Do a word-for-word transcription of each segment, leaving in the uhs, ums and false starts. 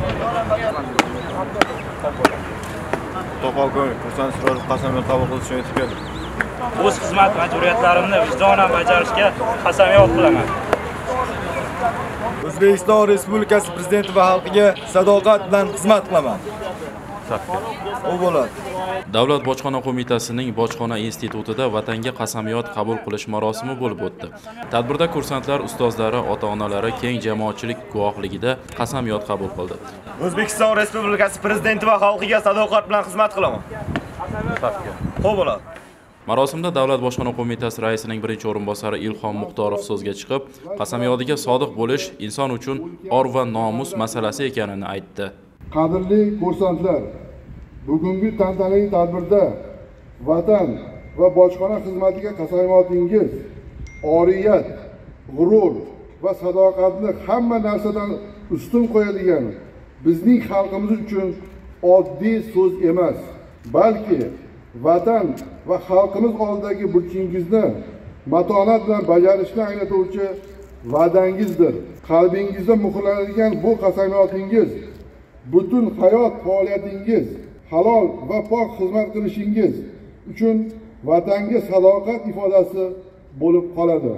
Topolko'ng kursant Sirojov qasamyod qabul qilish uchun yetib keldim. O'z xizmat majburiyatlarimni vijdonan bajarishga qasamyod qilaman. O'zbekiston Respublikasi Prezidenti va xalqiga sadoqat bilan xizmat qilaman. U bo'ladi. Davlat bojxona qo'mitasining Bojxona institutida vatanga qasamyod qabul qilish marosimi bo'lib o'tdi. Tadbirda kursantlar, ustozlari, ota-onalari keng jamoatchilik guvohligida qasamyod qabul qildi. O'zbekiston Respublikasi Prezidenti va xalqiga sadoqat bilan xizmat qilaman. U bo'ladi. Marosimda Davlat bojxona qo'mitasi raisining birinchi o'rinbosari Ilhom Muxtorov so'zga chiqib, qasamyodiga sodiq bo'lish inson uchun or va nomus masalasi ekanini aytdi. Qadrli kursantlar, bugungi tantanali tadbirda vatan va bojxona xizmatiga qasamyodingiz oriyat, g'urur va sadoqatni hamma narsadan ustun qo'yadigan bizning xalqimiz uchun oddiy so'z emas, balki vatan va xalqimiz oldidagi burchingizni matonat bilan bajarishni anglatuvchi va'dangizdir. Qalbingizda muhrlanadigan bu qasamyodingiz butun hayot faoliyatingiz halol va pok xizmat qilishingiz uchun vatanga sadoqat ifodasi bo'lib qoladi.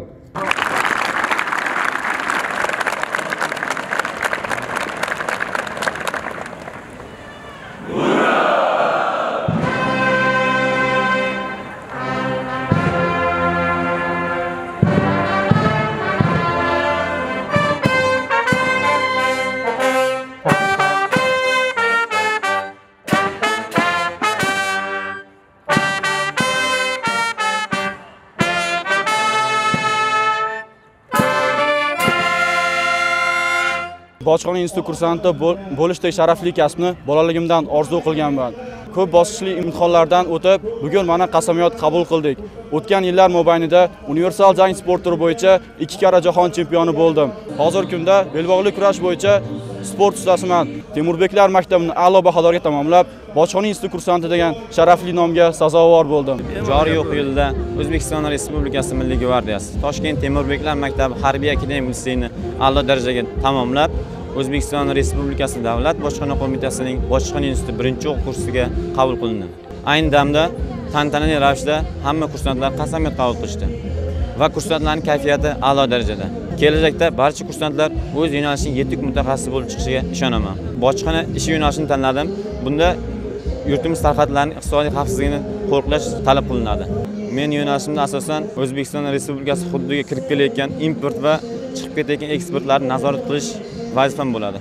Bojxona instituti kursanti bo'lishdek sharafli kasbni bolaligimdan orzu qilganman. Ko'p bosqichli imtihonlardan o'tib, bugun mana qasamyod qabul qildik. O'tgan yillar mobaynida universal jang sport turi bo'yicha ikki karra jahon chempioni bo'ldim. Hozirgi kunda belbog'li kurash bo'yicha sport ustasiman. Temurbeklar maktabini a'lo baholarga tamomlab, Bojxona instituti kursanti degan sharafli nomga sazovor bo'ldim. Joriy o'quv yilida O'zbekiston Respublikasi Milliy gvardiyasi Toshkent Temurbeklar maktabi harbiy akademik litseyini a'lo darajaga tamomlab, O'zbekiston Respublikasi Davlat bojxona qo'mitasining Bojxona instituti birinchi o'quv kursiga qabul qilindi. Ayni damda tantanali ravishda hamma kursantlar qasamyod qabul qilishdi va kursantlarning kayfiyati a'lo darajada. Kelajakda barcha kursantlar o'z yo'nalishining yetuk mutaxassisi bo'lib chiqishiga ishonaman. Bojxona ishi yo'nalishini tanladim. Bunda yurtimiz tarqatlarining iqtisodiy xavfsizligini qo'riqlash talab qilinadi. Men yo'nalishimda asosan O'zbekiston Respublikasi hududiga kirib kelayotgan import va chiqib ketayotgan eksportlarni nazorat qilish vazifam bo'ladi.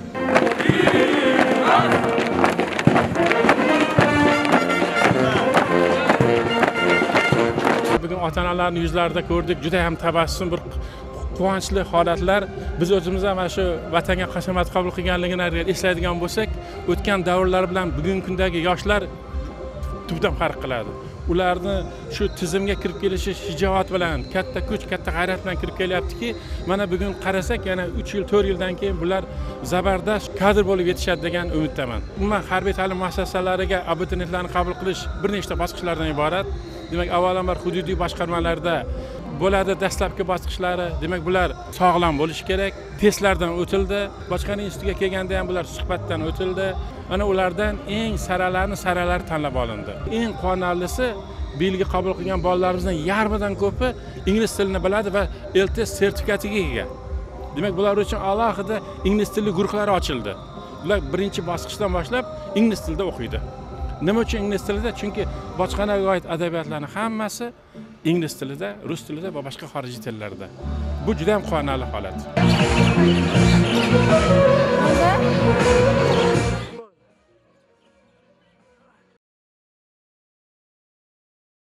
Bugun ota-onalarning yuzlarida ko'rdik, juda ham tabassum, bir quvonchli holatlar. Biz o'zimiz ham mana shu vatanga qasamyod qabul qilganligini eslaydigan bo'lsak, o'tgan davrlar bilan bugungi kundagi yoshlar tubdan farq qiladi. Ularni shu tizimga kirib kelishi shijoat bilan, katta kuch, katta g'ayrat bilan kirib kelyaptiki, mana bugun qarasak, yana uch yil, to'rt yildan keyin bular zabardast kadr bo'lib yetishadi degan umiddaman. Umuman harbiy ta'lim muassasalariga abituriyentlarni qabul qilish bir nechta bosqichlardan iborat. Demak, avvalambor hududiy boshqarmalarda bo'ladi dastlabki bosqichlari. Demak, bular sog'lom bo'lishi kerak. Testlardan o'tildi. Bojxona institutiga kelganda ham bular suhbatdan o'tildi. Ana ulardan eng saralarni saralari tanlab olindi. Eng quvonarlisi, belgi qabul qilgan bolalarimizning yarmidan ko'pi ingliz tilini biladi va L T S sertifikatiga ega. Demak, bular uchun alohida ingliz tili guruhlari ochildi. Ular birinchi bosqichdan boshlab ingliz tilida o'qiydi. Nima uchun ingliz tilida? Chunki bojxonaga oid adabiyotlarning hammasi ingliz tilida, rus tilida va boshqa xorijiy tillarda. Bu juda ham quvonarli holat.